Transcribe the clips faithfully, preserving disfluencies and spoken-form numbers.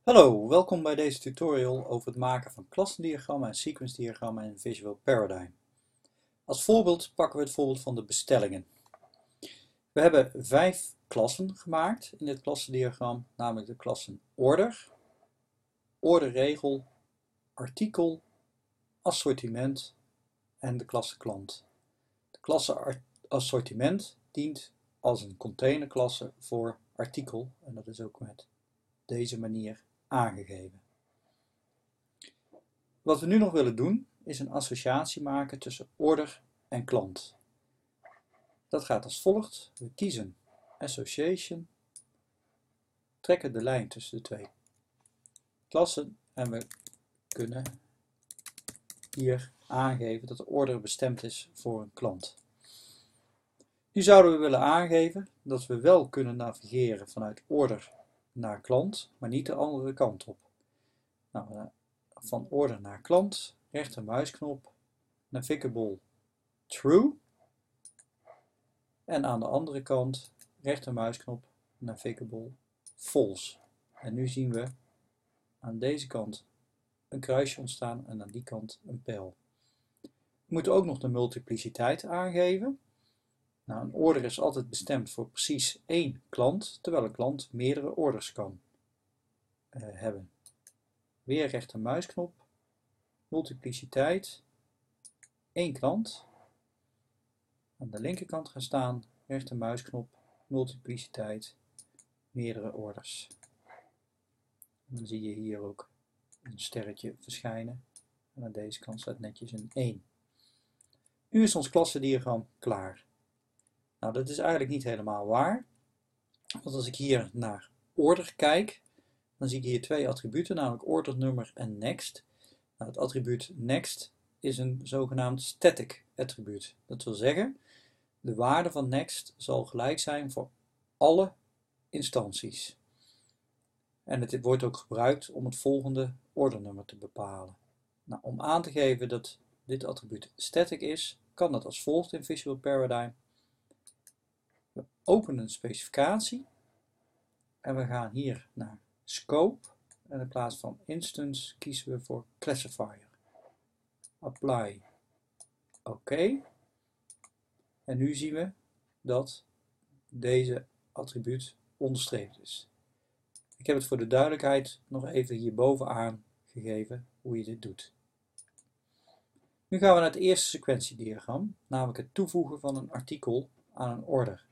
Hallo, welkom bij deze tutorial over het maken van klassendiagrammen en sequence-diagrammen in Visual Paradigm. Als voorbeeld pakken we het voorbeeld van de bestellingen. We hebben vijf klassen gemaakt in dit klassendiagram, namelijk de klassen order, orderregel, artikel, assortiment en de klasse klant. De klasse assortiment dient als een containerklasse voor artikel en dat is ook met deze manier aangegeven. Wat we nu nog willen doen is een associatie maken tussen order en klant. Dat gaat als volgt. We kiezen Association, trekken de lijn tussen de twee klassen en we kunnen hier aangeven dat de order bestemd is voor een klant. Nu zouden we willen aangeven dat we wel kunnen navigeren vanuit order naar klant, maar niet de andere kant op. Nou, van order naar klant, rechtermuisknop, navigable true. En aan de andere kant, rechtermuisknop, navigable false. En nu zien we aan deze kant een kruisje ontstaan en aan die kant een pijl. We moeten ook nog de multipliciteit aangeven. Nou, een order is altijd bestemd voor precies één klant, terwijl een klant meerdere orders kan uh, hebben. Weer rechtermuisknop, multipliciteit, één klant. Aan de linkerkant gaan staan, rechtermuisknop, multipliciteit, meerdere orders. En dan zie je hier ook een sterretje verschijnen. En aan deze kant staat netjes een één. Nu is ons klassendiagram klaar. Nou, dat is eigenlijk niet helemaal waar. Want als ik hier naar order kijk, dan zie ik hier twee attributen, namelijk order number en next. Nou, het attribuut next is een zogenaamd static attribuut. Dat wil zeggen, de waarde van next zal gelijk zijn voor alle instanties. En het wordt ook gebruikt om het volgende ordernummer te bepalen. Nou, om aan te geven dat dit attribuut static is, kan dat als volgt in Visual Paradigm. We openen een specificatie en we gaan hier naar Scope en in plaats van Instance kiezen we voor Classifier. Apply. Oké. En nu zien we dat deze attribuut onderstreept is. Ik heb het voor de duidelijkheid nog even hierboven aangegeven hoe je dit doet. Nu gaan we naar het eerste sequentiediagram, namelijk het toevoegen van een artikel aan een order.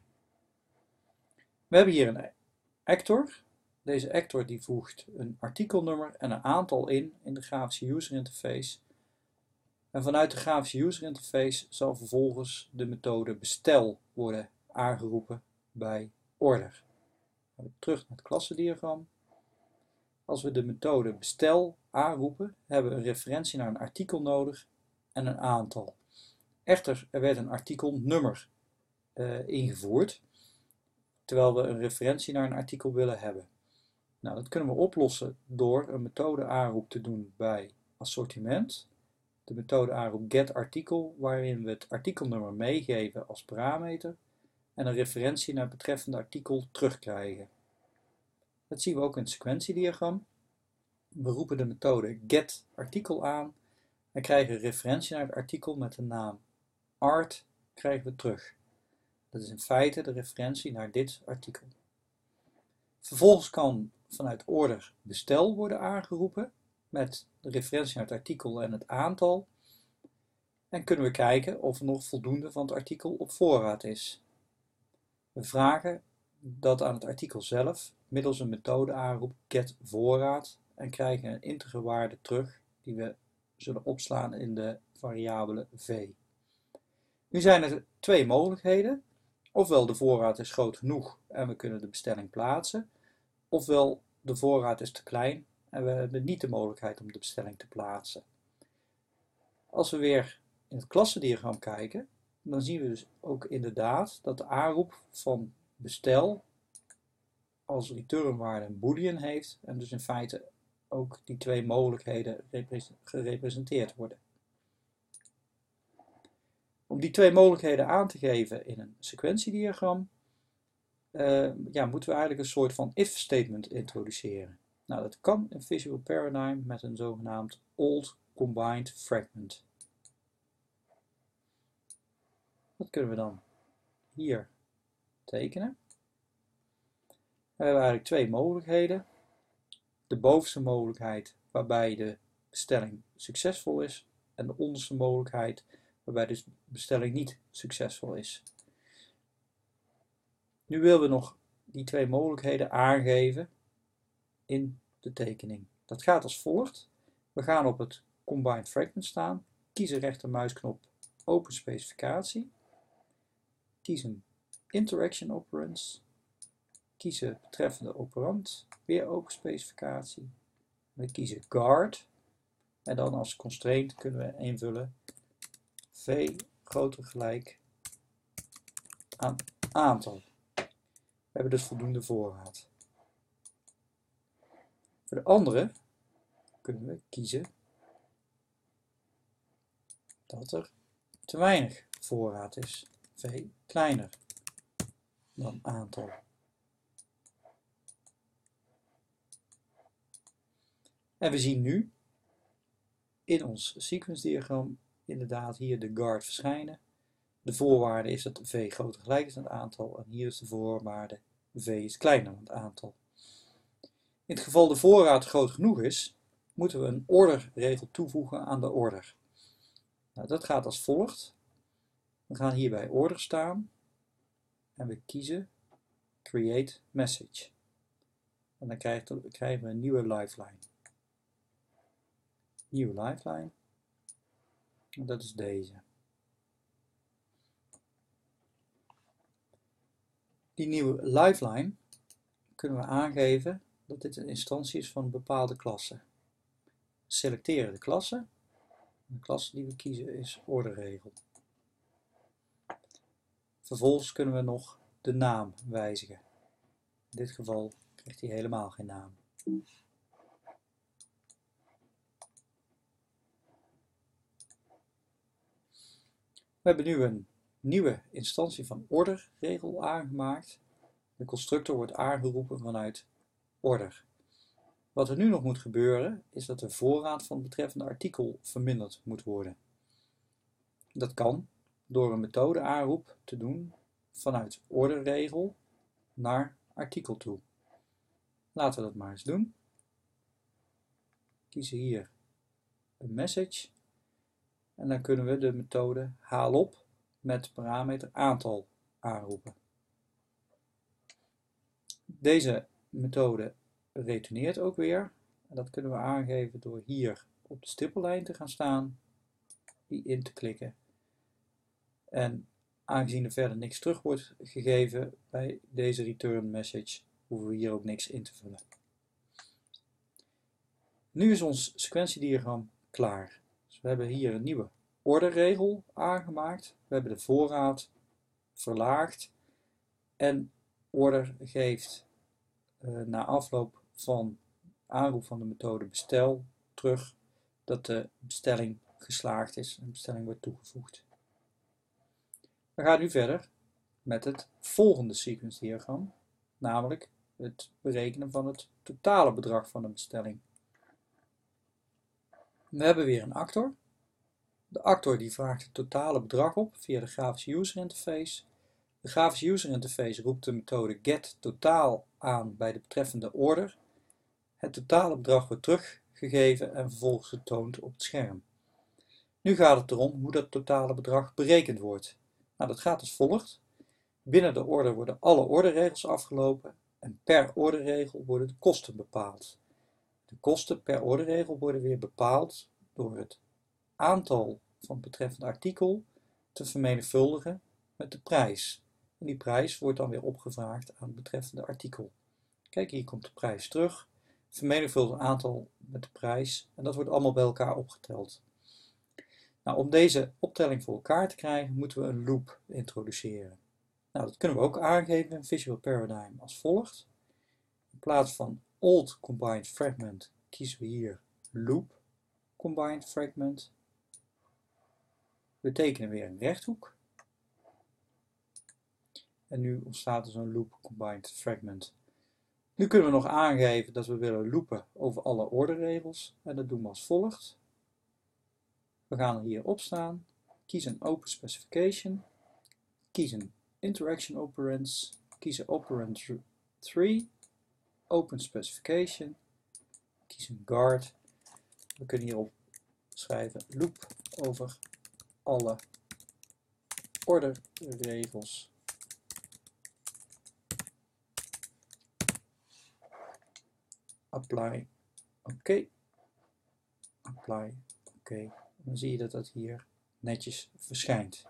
We hebben hier een actor. Deze actor die voegt een artikelnummer en een aantal in in de grafische user interface. En vanuit de grafische user interface zal vervolgens de methode bestel worden aangeroepen bij order. Terug naar het klassendiagram. Als we de methode bestel aanroepen, hebben we een referentie naar een artikel nodig en een aantal. Echter, er werd een artikelnummer uh, ingevoerd, terwijl we een referentie naar een artikel willen hebben. Nou, dat kunnen we oplossen door een methode aanroep te doen bij assortiment. De methode aanroep getArtikel, waarin we het artikelnummer meegeven als parameter en een referentie naar het betreffende artikel terugkrijgen. Dat zien we ook in het sequentiediagram. We roepen de methode getArtikel aan en krijgen een referentie naar het artikel met de naam art krijgen we terug. Dat is in feite de referentie naar dit artikel. Vervolgens kan vanuit order bestel worden aangeroepen met de referentie naar het artikel en het aantal. En kunnen we kijken of er nog voldoende van het artikel op voorraad is. We vragen dat aan het artikel zelf middels een methode aanroep getVoorraad en krijgen een integer waarde terug die we zullen opslaan in de variabele v. Nu zijn er twee mogelijkheden. Ofwel de voorraad is groot genoeg en we kunnen de bestelling plaatsen. Ofwel de voorraad is te klein en we hebben niet de mogelijkheid om de bestelling te plaatsen. Als we weer in het klassendiagram kijken, dan zien we dus ook inderdaad dat de aanroep van bestel als returnwaarde een boolean heeft en dus in feite ook die twee mogelijkheden gerepresenteerd worden. Om die twee mogelijkheden aan te geven in een sequentiediagram, uh, ja, moeten we eigenlijk een soort van if statement introduceren. Nou, dat kan in Visual Paradigm met een zogenaamd Old Combined Fragment. Dat kunnen we dan hier tekenen. We hebben eigenlijk twee mogelijkheden. De bovenste mogelijkheid waarbij de bestelling succesvol is en de onderste mogelijkheid waarbij de bestelling niet succesvol is. Nu willen we nog die twee mogelijkheden aangeven in de tekening. Dat gaat als volgt. We gaan op het Combined Fragment staan, kiezen rechtermuisknop Open Specificatie, kiezen Interaction Operands, kiezen betreffende operand, weer Open Specificatie. We kiezen Guard en dan als constraint kunnen we invullen v groter gelijk aan aantal. We hebben dus voldoende voorraad. Voor de andere kunnen we kiezen dat er te weinig voorraad is. V kleiner dan aantal. En we zien nu in ons sequence diagram inderdaad hier de guard verschijnen. De voorwaarde is dat v groter gelijk is aan het aantal en hier is de voorwaarde v is kleiner dan het aantal. In het geval de voorraad groot genoeg is, moeten we een orderregel toevoegen aan de order. Nou, dat gaat als volgt. We gaan hier bij order staan en we kiezen Create Message. En dan krijgen we een nieuwe lifeline. Nieuwe lifeline. En dat is deze. Die nieuwe lifeline kunnen we aangeven dat dit een instantie is van een bepaalde klasse. We selecteren de klasse. De klasse die we kiezen is orderregel. Vervolgens kunnen we nog de naam wijzigen. In dit geval krijgt hij helemaal geen naam. We hebben nu een nieuwe instantie van orderregel aangemaakt. De constructor wordt aangeroepen vanuit order. Wat er nu nog moet gebeuren is dat de voorraad van het betreffende artikel verminderd moet worden. Dat kan door een methode aanroep te doen vanuit orderregel naar artikel toe. Laten we dat maar eens doen. Kiezen hier een message en dan kunnen we de methode haal op met parameter aantal aanroepen. Deze methode retourneert ook weer. En dat kunnen we aangeven door hier op de stippellijn te gaan staan, die in te klikken. En aangezien er verder niks terug wordt gegeven bij deze return message, hoeven we hier ook niks in te vullen. Nu is ons sequentiediagram klaar. Dus we hebben hier een nieuwe orderregel aangemaakt. We hebben de voorraad verlaagd en order geeft uh, na afloop van aanroep van de methode bestel terug dat de bestelling geslaagd is en de bestelling wordt toegevoegd. We gaan nu verder met het volgende sequence diagram, namelijk het berekenen van het totale bedrag van de bestelling. We hebben weer een actor. De actor die vraagt het totale bedrag op via de grafische user interface. De grafische user interface roept de methode getTotaal aan bij de betreffende order. Het totale bedrag wordt teruggegeven en vervolgens getoond op het scherm. Nu gaat het erom hoe dat totale bedrag berekend wordt. Nou, dat gaat als volgt. Binnen de order worden alle orderregels afgelopen en per orderregel worden de kosten bepaald. De kosten per orderregel worden weer bepaald door het aantal van het betreffende artikel te vermenigvuldigen met de prijs. En die prijs wordt dan weer opgevraagd aan het betreffende artikel. Kijk, hier komt de prijs terug. Vermenigvuldig het aantal met de prijs en dat wordt allemaal bij elkaar opgeteld. Nou, om deze optelling voor elkaar te krijgen moeten we een loop introduceren. Nou, dat kunnen we ook aangeven in Visual Paradigm als volgt. In plaats van Old Combined Fragment kiezen we hier Loop Combined Fragment. We tekenen weer een rechthoek. En nu ontstaat er zo'n Loop Combined Fragment. Nu kunnen we nog aangeven dat we willen loopen over alle orderregels en dat doen we als volgt. We gaan er hier op staan, kies een Open Specification, kies een Interaction Operands, kies een Operand drie, Open Specification, kies een guard. We kunnen hierop schrijven loop over alle orderregels. Apply, oké. Okay. Apply, oké. Okay. Dan zie je dat dat hier netjes verschijnt.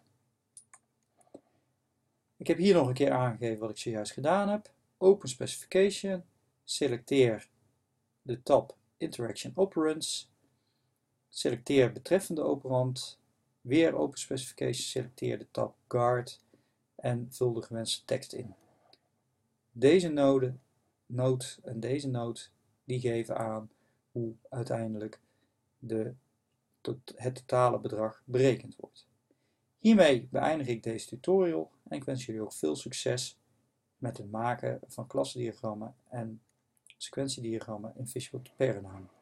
Ik heb hier nog een keer aangegeven wat ik zojuist gedaan heb. Open Specification, selecteer de tab Interaction Operands, selecteer betreffende operand, weer Open Specification, selecteer de tab Guard en vul de gewenste tekst in. Deze node, node en deze node die geven aan hoe uiteindelijk de, tot, het totale bedrag berekend wordt. Hiermee beëindig ik deze tutorial en ik wens jullie ook veel succes met het maken van klassendiagrammen en sequentiediagrammen in Visual Paradigm.